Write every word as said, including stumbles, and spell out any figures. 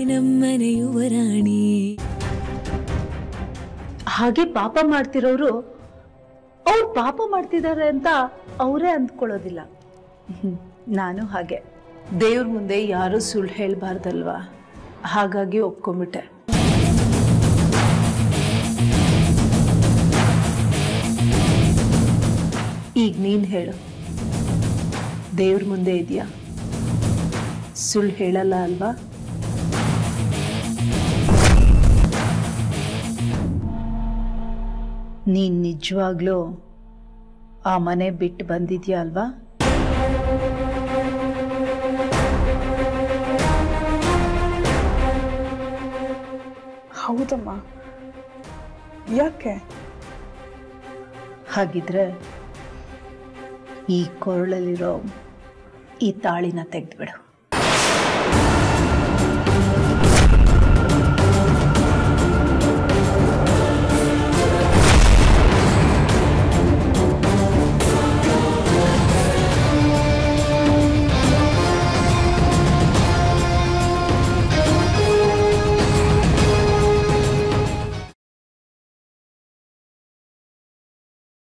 ನಮ್ಮನೆ ಯುವರಾಣಿ. ಹಾಗೆ ಪಾಪ ಮಾಡ್ತಿರೋರು ಅವ್ರು ಪಾಪ ಮಾಡ್ತಿದ್ದಾರೆ ಅಂತ ಅವರೇ ಅಂದ್ಕೊಳ್ಳೋದಿಲ್ಲ. ನಾನು ಹಾಗೆ ದೇವ್ರ ಮುಂದೆ ಯಾರೂ ಸುಳ್ಳು ಹೇಳಬಾರ್ದಲ್ವಾ, ಹಾಗಾಗಿ ಒಪ್ಕೊಂಡ್ಬಿಟ್ಟೆ. ಈಗ ನೀನು ಹೇಳು, ದೇವ್ರ ಮುಂದೆ ಇದೆಯಾ, ಸುಳ್ಳು ಹೇಳಲ್ಲ ಅಲ್ವಾ? ನೀನ್ ನಿಜವಾಗ್ಲೂ ಆ ಮನೆ ಬಿಟ್ಟು ಬಂದಿದ್ಯಾ ಅಲ್ವಾ? ಹೌದಮ್ಮ, ಯಾಕೆ? ಹಾಗಿದ್ರೆ ಈ ಕೊರಳಲ್ಲಿರೋ ಈ ತಾಳಿನ ತೆಗೆದುಬಿಡು.